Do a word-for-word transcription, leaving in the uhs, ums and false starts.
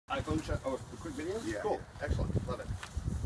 iPhone shot. Oh, a quick video? Yeah. Cool. Excellent. Love it.